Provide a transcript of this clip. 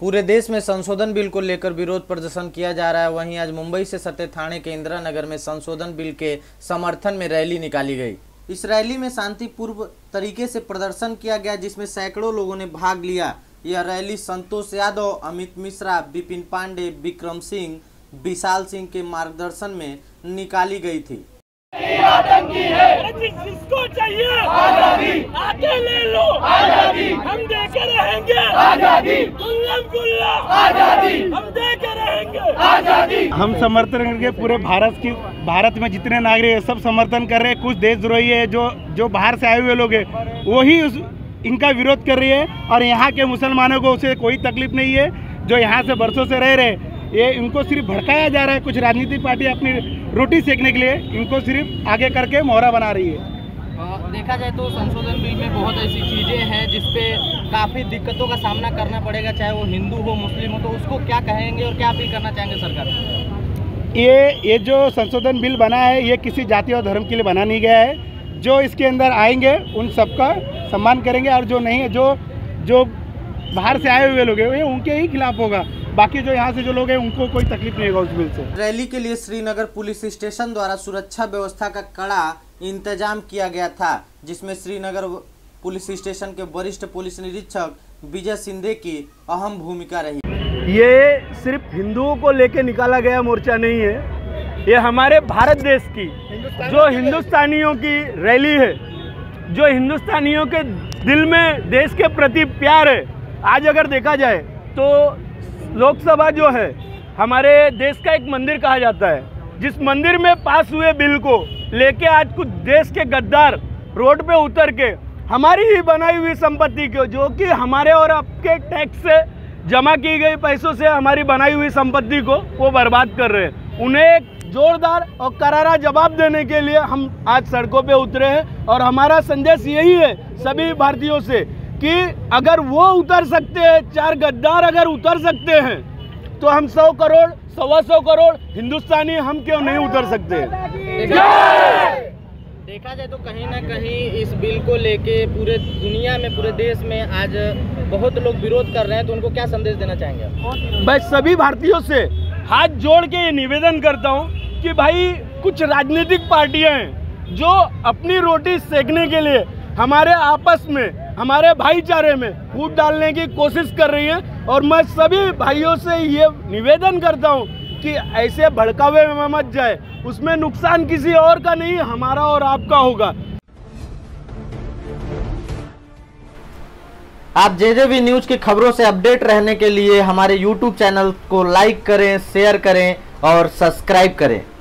पूरे देश में संशोधन बिल को लेकर विरोध प्रदर्शन किया जा रहा है। वहीं आज मुंबई से सटे थाने के इंदिरा नगर में संशोधन बिल के समर्थन में रैली निकाली गई। इस रैली में शांतिपूर्ण तरीके से प्रदर्शन किया गया, जिसमें सैकड़ों लोगों ने भाग लिया। यह रैली संतोष यादव, अमित मिश्रा, विपिन पांडे, विक्रम सिंह, विशाल सिंह के मार्गदर्शन में निकाली गई थी। आतंकी है, जिसको चाहिए आजादी, आके ले लो आजादी, हम देके रहेंगे आजादी, गुल्ला आजादी, हम देके रहेंगे आजादी। हम समर्थन करके पूरे भारत में जितने नागरिक है सब समर्थन कर रहे हैं। कुछ देशद्रोही है जो बाहर से आए हुए लोग हैं वही इनका विरोध कर रही है, और यहाँ के मुसलमानों को उसे कोई तकलीफ नहीं है जो यहाँ से बरसों से रह रहे। ये इनको सिर्फ भड़काया जा रहा है। कुछ राजनीतिक पार्टी अपनी रोटी सेकने के लिए इनको सिर्फ आगे करके मोहरा बना रही है। देखा जाए तो संशोधन बिल में बहुत ऐसी चीज़ें हैं जिसपे काफ़ी दिक्कतों का सामना करना पड़ेगा, चाहे वो हिंदू हो मुस्लिम हो। तो उसको क्या कहेंगे और क्या अपील करना चाहेंगे सरकार? ये जो संशोधन बिल बना है ये किसी जाति और धर्म के लिए बना नहीं गया है। जो इसके अंदर आएंगे उन सबका सम्मान करेंगे, और जो नहीं है जो बाहर से आए हुए लोग हैं उनके ही खिलाफ होगा। बाकी जो यहाँ से जो लोग हैं उनको कोई तकलीफ नहीं होगा उस बिल से। रैली के लिए श्रीनगर पुलिस स्टेशन द्वारा सुरक्षा व्यवस्था का कड़ा इंतजाम किया गया था, जिसमें श्रीनगर पुलिस स्टेशन के वरिष्ठ पुलिस निरीक्षक विजय सिंधे की अहम भूमिका रही। ये सिर्फ हिंदुओं को लेके निकाला गया मोर्चा नहीं है, ये हमारे भारत देश की जो हिंदुस्तानियों की रैली है, जो हिंदुस्तानियों के दिल में देश के प्रति प्यार है। आज अगर देखा जाए तो लोकसभा जो है हमारे देश का एक मंदिर कहा जाता है, जिस मंदिर में पास हुए बिल को लेके आज कुछ देश के गद्दार रोड पे उतर के हमारी ही बनाई हुई संपत्ति को, जो कि हमारे और आपके टैक्स से जमा की गई पैसों से हमारी बनाई हुई संपत्ति को वो बर्बाद कर रहे हैं। उन्हें एक जोरदार और करारा जवाब देने के लिए हम आज सड़कों पे उतरे हैं, और हमारा संदेश यही है सभी भारतीयों से कि अगर वो उतर सकते हैं, चार गद्दार अगर उतर सकते हैं, तो हम 100 करोड़ 125 करोड़ हिंदुस्तानी हम क्यों नहीं उतर सकते? देखा जाए तो कहीं ना कहीं इस बिल को लेके पूरे दुनिया में, पूरे देश में आज बहुत लोग विरोध कर रहे हैं, तो उनको क्या संदेश देना चाहेंगे? मैं सभी भारतीयों से हाथ जोड़ के ये निवेदन करता हूँ कि भाई कुछ राजनीतिक पार्टियां हैं जो अपनी रोटी सेकने के लिए हमारे आपस में, हमारे भाईचारे में फूट डालने की कोशिश कर रही है। और मैं सभी भाइयों से ये निवेदन करता हूँ कि ऐसे भड़कावे में मत जाए, उसमें नुकसान किसी और का नहीं, हमारा और आपका होगा। आप JJV न्यूज की खबरों से अपडेट रहने के लिए हमारे YouTube चैनल को लाइक करें, शेयर करें और सब्सक्राइब करें।